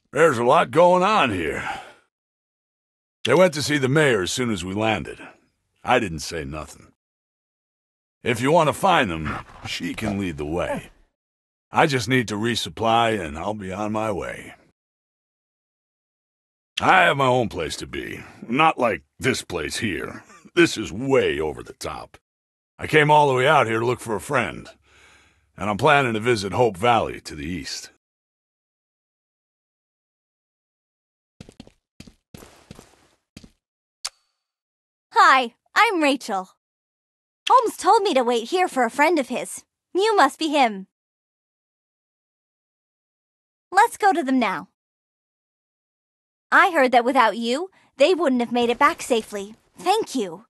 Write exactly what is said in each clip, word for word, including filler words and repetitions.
There's a lot going on here. They went to see the mayor as soon as we landed. I didn't say nothing. If you want to find them, she can lead the way. I just need to resupply, and I'll be on my way. I have my own place to be. Not like this place here. This is way over the top. I came all the way out here to look for a friend, and I'm planning to visit Hope Valley to the east. Hi, I'm Rachel. Holmes told me to wait here for a friend of his. You must be him. Let's go to them now. I heard that without you, they wouldn't have made it back safely. Thank you.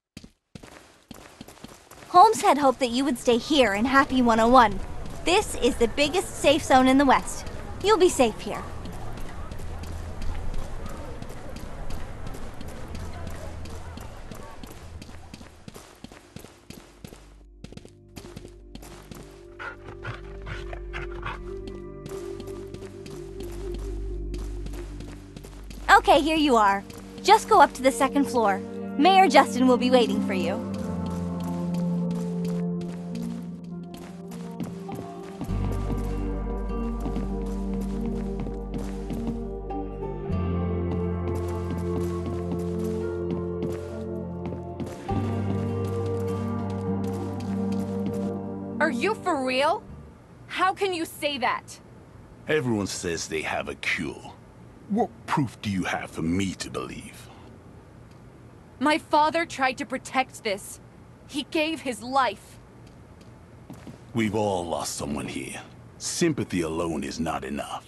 Holmes had hoped that you would stay here in Happy one oh one. This is the biggest safe zone in the West. You'll be safe here. Okay, here you are. Just go up to the second floor. Mayor Justin will be waiting for you. Are you for real? How can you say that? Everyone says they have a cure. What proof do you have for me to believe? My father tried to protect this. He gave his life. We've all lost someone here. Sympathy alone is not enough.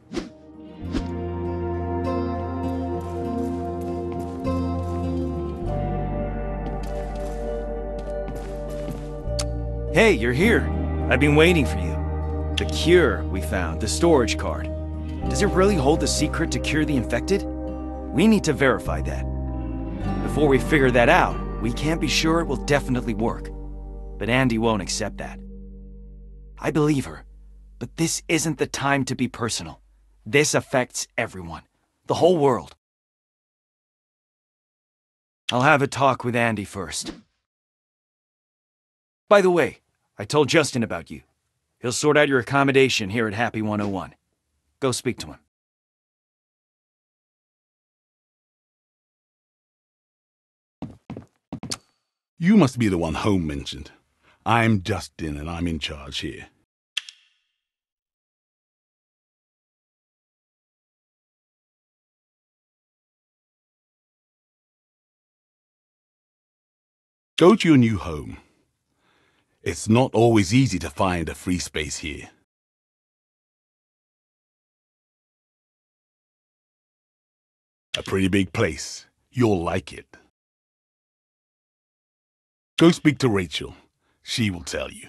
Hey, you're here. I've been waiting for you. The cure we found, the storage card. Does it really hold the secret to cure the infected? We need to verify that. Before we figure that out, we can't be sure it will definitely work. But Andy won't accept that. I believe her, but this isn't the time to be personal. This affects everyone, the whole world. I'll have a talk with Andy first. By the way, I told Justin about you. He'll sort out your accommodation here at Happy one oh one. Go speak to him. You must be the one Home mentioned. I'm Justin, and I'm in charge here. Go to your new home. It's not always easy to find a free space here. A pretty big place. You'll like it. Go speak to Rachel. She will tell you.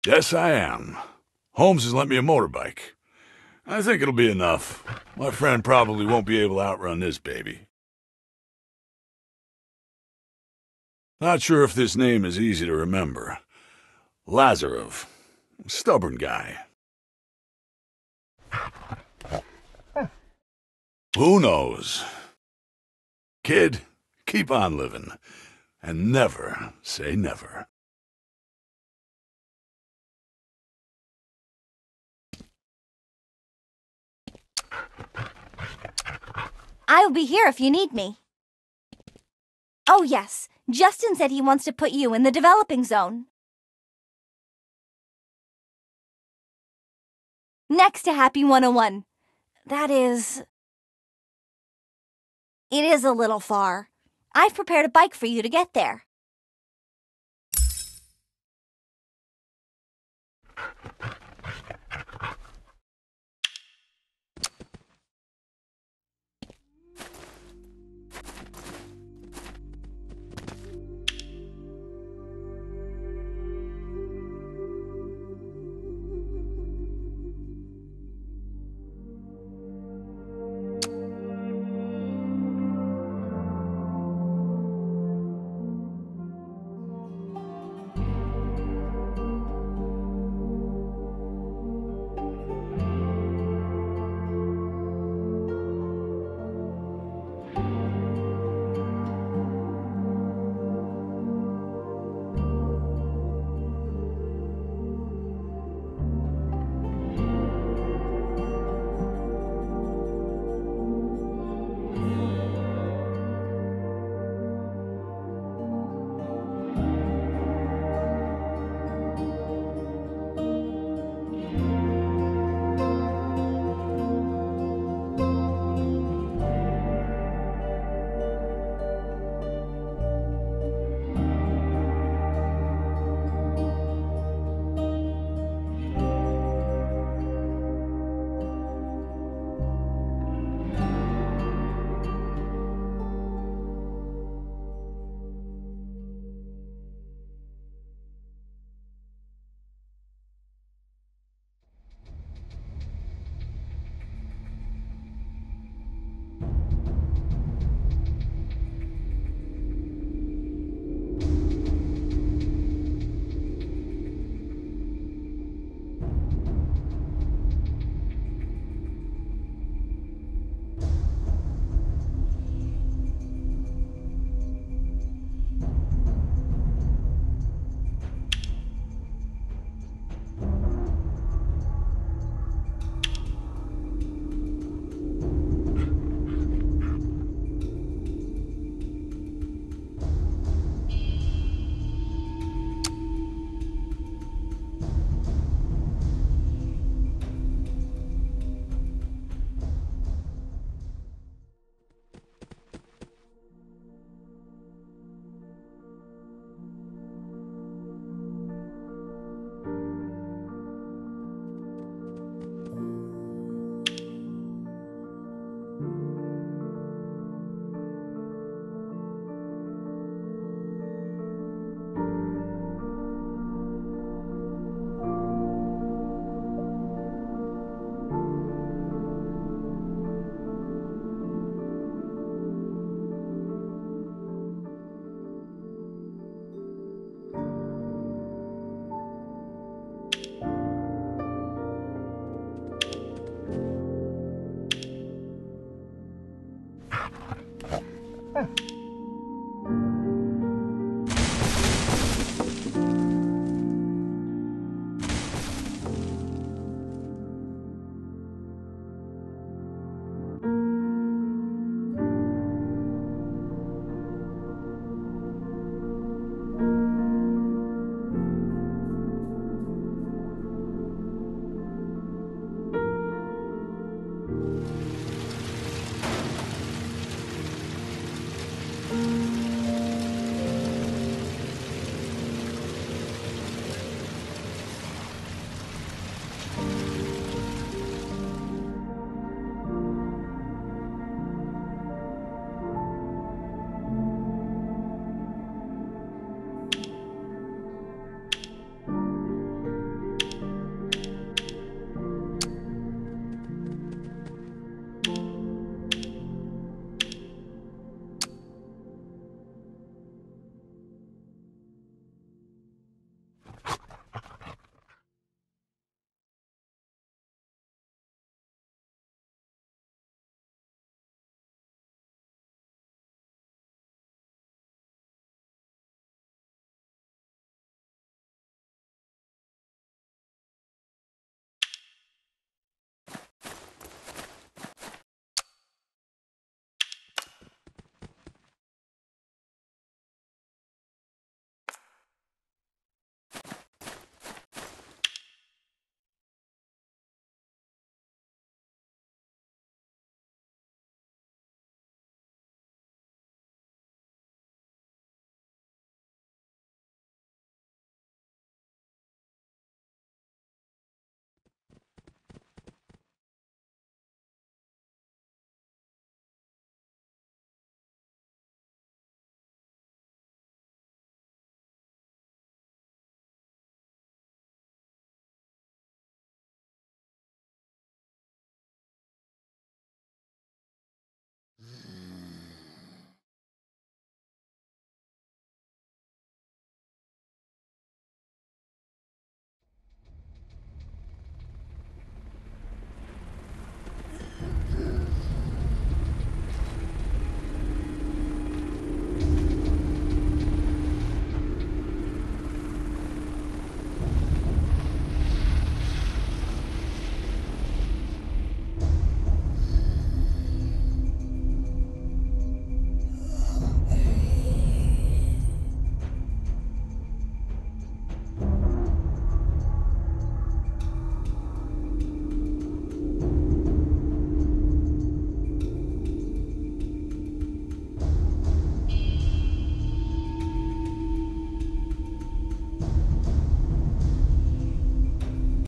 Yes, I am. Holmes has lent me a motorbike. I think it'll be enough. My friend probably won't be able to outrun this baby. Not sure if this name is easy to remember. Lazarov. Stubborn guy. Who knows? Kid, keep on living. And never say never. I'll be here if you need me. Oh yes, Justin said he wants to put you in the developing zone. Next to Happy one oh one. That is... It is a little far. I've prepared a bike for you to get there.